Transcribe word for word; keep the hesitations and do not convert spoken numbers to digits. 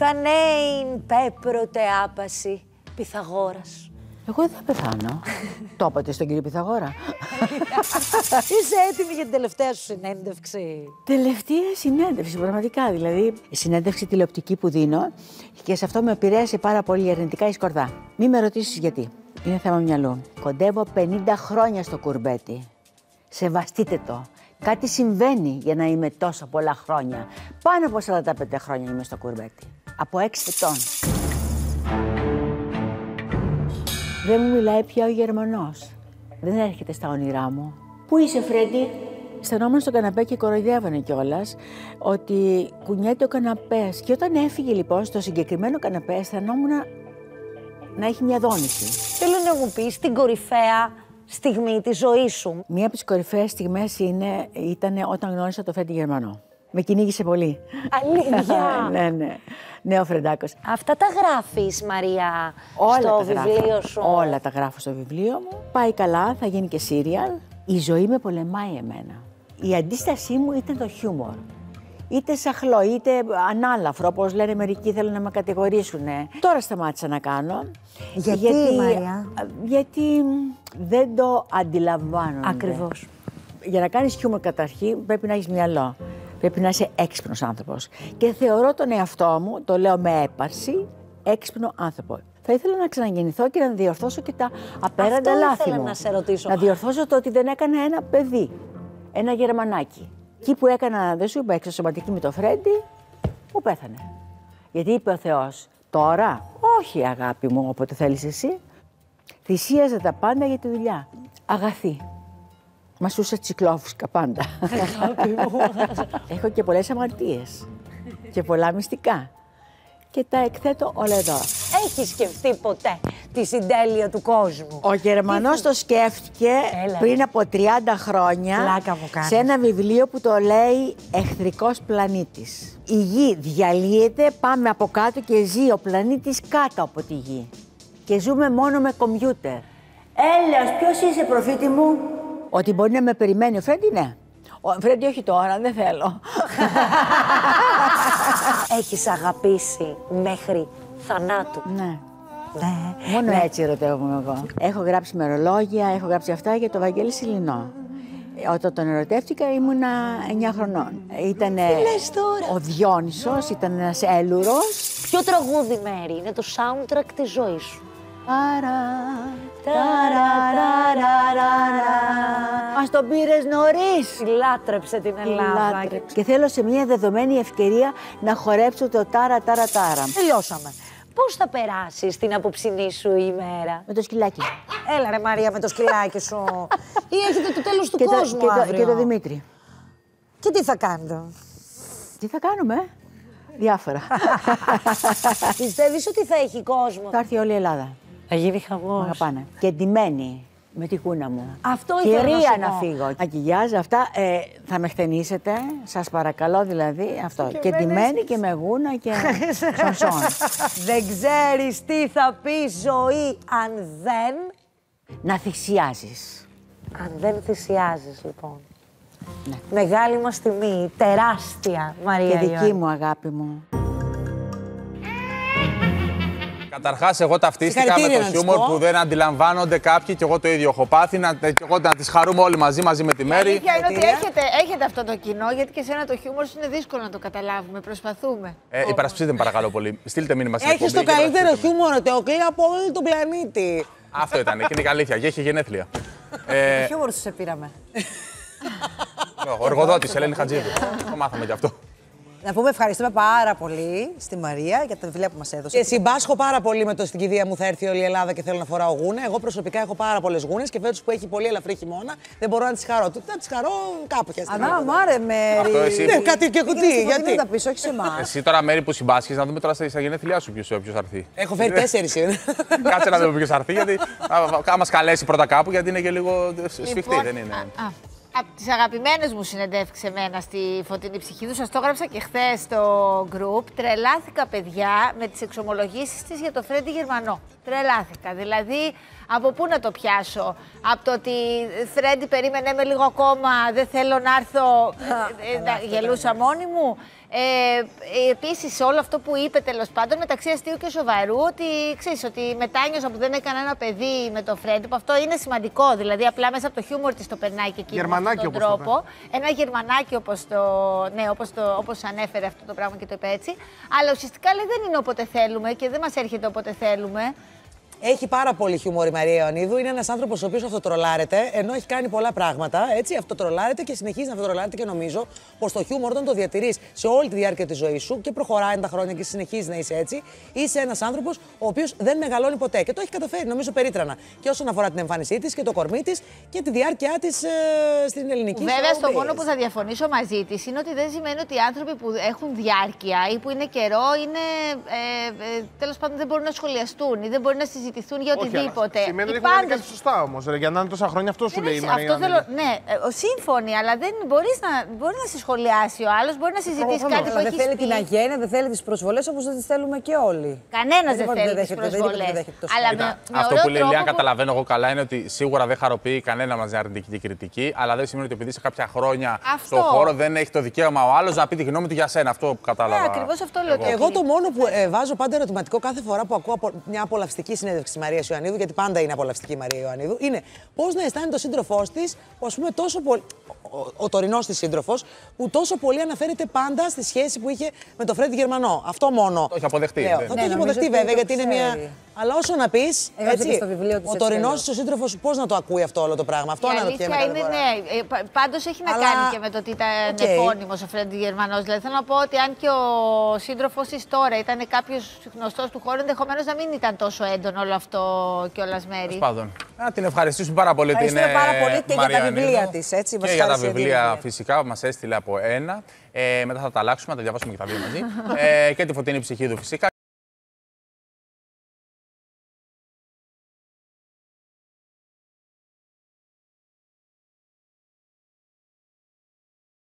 Πεθανέιν πέπρωτε άπαση Πυθαγόρας. Εγώ δεν θα πεθάνω. Το είπατε στον κύριο Πυθαγόρα. Είσαι έτοιμη για την τελευταία σου συνέντευξη? Τελευταία συνέντευξη, πραγματικά. Δηλαδή, η συνέντευξη τηλεοπτική που δίνω και σε αυτό με επηρέασε πάρα πολύ αρνητικά η Σκορδά. Μη με ρωτήσεις γιατί. Είναι θέμα μυαλού. Κοντεύω πενήντα χρόνια στο κουρμπέτι. Σεβαστείτε το. Κάτι συμβαίνει για να είμαι τόσα πολλά χρόνια. Πάνω από σαράντα πέντε χρόνια είμαι στο κουρμπέτι. Από έξι ετών. Δεν μου μιλάει πια ο Γερμανός. Δεν έρχεται στα όνειρά μου. Πού είσαι, Φρέντι? Στενόμουν στο καναπέ και κοροϊδεύανε κιόλας ότι κουνιέται ο καναπές. Και όταν έφυγε λοιπόν στο συγκεκριμένο καναπέ, αισθανόμουν να έχει μια δόνηση. Θέλω να μου πεις την κορυφαία στιγμή της ζωής σου. Μία από τις κορυφαίες στιγμές είναι, ήταν όταν γνώρισα τον Φρέντι Γερμανό. Με κυνήγησε πολύ. Αλήθεια! Ναι, ναι. Ναι, ο Φρεντάκος. Αυτά τα γράφεις, Μαρία, Όλα στο τα βιβλίο γράφω. σου? Όλα τα γράφω στο βιβλίο μου. Πάει καλά, θα γίνει και σύριαλ. Η ζωή με πολεμάει εμένα. Η αντίστασή μου ήταν το χιούμορ. Είτε σαχλό, είτε ανάλαφρο, όπως λένε μερικοί, θέλουν να με κατηγορήσουν. Τώρα σταμάτησα να κάνω. Γιατί, γιατί Μαρία? Γιατί δεν το αντιλαμβάνονται. Ακριβώς. Για να κάνεις χιούμορ καταρχήν πρέπει να έχεις μυαλό. Πρέπει να είσαι έξυπνος άνθρωπος. Και θεωρώ τον εαυτό μου, το λέω με έπαρση, έξυπνο άνθρωπο. Θα ήθελα να ξαναγεννηθώ και να διορθώσω και τα απέραντα Αυτό λάθη ήθελα μου. να σε ρωτήσω. Να διορθώσω το ότι δεν έκανα ένα παιδί, ένα Γερμανάκι. Εκεί που έκανα, δεν σου είπα, εξωσωματική με το Φρέντι, μου πέθανε. Γιατί είπε ο Θεός, τώρα, όχι αγάπη μου, όποτε θέλεις εσύ, θυσίαζα τα πάντα για τη δουλειά. Αγαθή. Μασούσα τσικλόφουσκα πάντα. Έχω και πολλές αμαρτίες και πολλά μυστικά. Και τα εκθέτω όλα εδώ. Έχεις σκεφτεί ποτέ τη συντέλεια του κόσμου? Ο Γερμανός το σκέφτηκε Έλα. πριν από τριάντα χρόνια. Πλάκα μου κάνεις. Σε ένα βιβλίο που το λέει «Εχθρικός πλανήτης». Η γη διαλύεται, πάμε από κάτω και ζει ο πλανήτης κάτω από τη γη. Και ζούμε μόνο με κομπιούτερ. Έλεος, ποιος είσαι, προφήτη μου? Ότι μπορεί να με περιμένει ο Φρέντι, ναι. Ο Φρέντι, όχι τώρα, δεν θέλω. Έχεις αγαπήσει μέχρι θανάτου? Ναι. Ναι. Μόνο ναι. έτσι ερωτεύομαι εγώ. Έχω γράψει μερολόγια, έχω γράψει αυτά για το Βαγγέλη Σιλινό. Όταν τον ερωτεύτηκα ήμουνα εννιά χρονών. Ήτανε λες τώρα? ο Διόνυσος, ήταν ένας έλουρος. Ποιο τραγούδι, Μέρη, είναι το soundtrack της ζωής σου? Ταρα, ταραραραραρα. Μας τον πήρες νωρίς. Λάτρεψε την Ελλάδα. Λάτρεψε. Και θέλω σε μια δεδομένη ευκαιρία να χορέψω το τάρα τάρα τάρα. Τελειώσαμε. Πώς θα περάσεις την απόψινή σου ημέρα? Με το σκυλάκι. Έλα ρε Μαρία με το σκυλάκι σου. Ή έχετε το τέλος του και κόσμου το, και, αύριο? το, και το Δημήτρη. Και τι θα κάνετε? Τι θα κάνουμε, ε? Διάφορα. Πιστεύεις ότι θα έχει κόσμο? Θα έρθει όλη η Ελλάδα. Θα γίνει χαμός. Μ' αγαπάνε. Και ντυμένη με τη κούνα μου. Αυτό ήθελα να Κυρία σου να πω. φύγω. Ακυγιάζ, αυτά ε, θα με χτενίσετε. Σας παρακαλώ δηλαδή αυτό. Και, και ντυμένη και με γούνα και σονσόν. Δεν ξέρεις τι θα πει ζωή αν δεν... Να θυσιάζεις. Αν δεν θυσιάζεις, λοιπόν. Ναι. Μεγάλη μας τιμή, τεράστια, Μαρία Και δική Ιωάννη. μου αγάπη μου. Καταρχάς, εγώ ταυτίστηκα με το χιούμορ που δεν αντιλαμβάνονται κάποιοι και εγώ το ίδιο έχω πάθει. Να, και εγώ να τις χαρούμε όλοι μαζί, μαζί με τη Μέρη. Η αλήθεια είναι ότι έχετε, έχετε αυτό το κοινό, γιατί και σένα το χιούμορ σου είναι δύσκολο να το καταλάβουμε. Προσπαθούμε. Ε, υπερασπιστείτε με παρακαλώ πολύ. Στείλτε μήνυμα στην Έχεις το εκπομπή και καλύτερο υπερασπιστείτε με. χιούμορ, Θεοκλή, από όλο τον πλανήτη. Αυτό ήταν και είναι η αλήθεια. Και έχει γενέθλια. ε, Χιούμορ σου σε πήραμε. ο εργοδότης, Ελένη Χατζίδου. Το μάθαμε κι αυτό. Να πούμε ευχαριστούμε πάρα πολύ στη Μαρία για τα βιβλία που μας έδωσε. Και συμπάσχω πάρα πολύ με το στην κηδεία μου θα έρθει όλη η Ελλάδα και θέλω να φοράω γούνε. Εγώ προσωπικά έχω πάρα πολλές γούνες και φέτος που έχει πολύ ελαφρύ χειμώνα δεν μπορώ να τις χαρώ. Να τις χαρώ κάποια στιγμή. Ανά, μάρε Μέρη. Αυτό εσύ. Ναι, κάτι και κουτί, γιατί. Να πεις, όχι σε εμάς. Εσύ τώρα, Μέρη που συμπάσχεις, να δούμε τώρα στα γενέθλιά σου ποιος θα έρθει. Έχω φέρει τέσσερις είναι. Κάτσε να δούμε ποιος θα έρθει, γιατί θα μας καλέσει πρώτα κάπου, γιατί είναι και λίγο σφιχτή, Λοιπόν, δεν είναι. α, α, από τις αγαπημένες μου συνεντεύξεις εμένα στη Φωτεινή Ψυχή του, σας το έγραψα και χθες στο group. Τρελάθηκα, παιδιά, με τις εξομολογήσεις της για το Φρέντι Γερμανό. Τρελάθηκα. Δηλαδή, από πού να το πιάσω? Από το ότι Φρέντι, περίμενε με λίγο ακόμα, δεν θέλω να έρθω, ε, ε, να γελούσα μόνη μου. Ε, Επίσης, όλο αυτό που είπε τέλος πάντων μεταξύ αστείου και σοβαρού, ότι ξέρεις ότι μετάνιωσα που δεν έκανα ένα παιδί με το Φρέντι, που αυτό είναι σημαντικό. Δηλαδή, απλά μέσα από το χιούμορ της το περνάει και εκεί με αυτόν τον τρόπο. Ένα γερμανάκι όπως το, ναι, όπως, το, όπως ανέφερε αυτό το πράγμα και το είπε έτσι. Αλλά ουσιαστικά λέει, δεν είναι όποτε θέλουμε και δεν μας έρχεται όποτε θέλουμε. Έχει πάρα πολύ χιούμορ η Μαρία Ιωαννίδου. Είναι ένας άνθρωπος ο οποίος αυτοτρολάρεται, ενώ έχει κάνει πολλά πράγματα. Έτσι, αυτοτρολάρεται και συνεχίζει να αυτοτρολάρεται και νομίζω πως το χιούμορ, όταν το διατηρείς σε όλη τη διάρκεια της ζωής σου και προχωράει τα χρόνια και συνεχίζει να είσαι έτσι, είσαι ένας άνθρωπος ο οποίος δεν μεγαλώνει ποτέ. Και το έχει καταφέρει, νομίζω, περίτρανα. Και όσον αφορά την εμφάνισή της και το κορμί της και τη διάρκεια της ε, στην ελληνική ζωή. Βέβαια, στο μόνο που θα διαφωνήσω μαζί της είναι ότι δεν σημαίνει ότι οι άνθρωποι που έχουν διάρκεια ή που είναι καιρό είναι. Ε, ε, τέλος πάντων, δεν μπορούν να σχολιαστούν ή δεν μπορεί να συζητήσουν. Για οτιδήποτε. Όχι, σημαίνει ότι έχουν κάνει κάτι σωστά όμως. Για να είναι τόσα χρόνια, αυτό σου λέει η Μαρία. Αυτό θέλω, ναι, σύμφωνοι, αλλά δεν μπορείς να, μπορεί να σε σχολιάσει ο άλλος, μπορεί να συζητήσει κάτι που έχει Δεν θέλει την αγένεια, δεν θέλει τις προσβολές όπως δεν τις θέλουμε και όλοι. Κανένας δεν θέλει τις προσβολές. Αυτό που λέει, αν καταλαβαίνω εγώ καλά, είναι ότι σίγουρα δεν χαροποιεί κανένα μας αρνητική κριτική, αλλά δεν σημαίνει ότι επειδή σε κάποια χρόνια στον χώρο δεν έχει το δικαίωμα ο άλλος να πει τη γνώμη του για σένα. Αυτό που κατάλαβα. Ναι, ακριβώς αυτό λέω. Εγώ το μόνο που βάζω πάντα ερωτηματικό κάθε φορά που ακούω μια απολαυστική συνέντευξη της Μαρίας Ιωαννίδου, γιατί πάντα είναι απολαυστική η Μαρία Ιωαννίδου, είναι πώς να αισθάνεται ο σύντροφός της, που ας πούμε τόσο πολύ. Ο, ο τωρινός της σύντροφος, που τόσο πολύ αναφέρεται πάντα στη σχέση που είχε με τον Φρέντι Γερμανό. Αυτό μόνο. Το έχει αποδεχτεί. Λέω. Θα το έχει αποδεχτεί βέβαια, γιατί είναι μια. Αλλά όσο να πεις, έτσι, ο τωρινός ο σύντροφος πώς να το ακούει αυτό όλο το πράγμα. Αυτό αναρωτιέμαι. Είναι, ναι. Πάντως έχει να Αλλά... κάνει και με το ότι ήταν okay. επώνυμος ο Φρέντι Γερμανός. Δηλαδή θέλω να πω ότι αν και ο σύντροφος της τώρα ήταν κάποιος γνωστός του χώρου, ενδεχομένως να μην ήταν τόσο έντονο όλο αυτό κιόλας μέρη. Να την ευχαριστήσουμε πάρα πολύ την Ευχαριστούμε πάρα πολύ και Μαρία για τα βιβλία της. Έτσι, και για τα βιβλία φυσικά που μας έστειλε από ένα. Ε, μετά θα τα αλλάξουμε, θα τα διαβάσουμε και τα δύο μαζί. ε, και τη Φωτεινή Ψυχίδου φυσικά.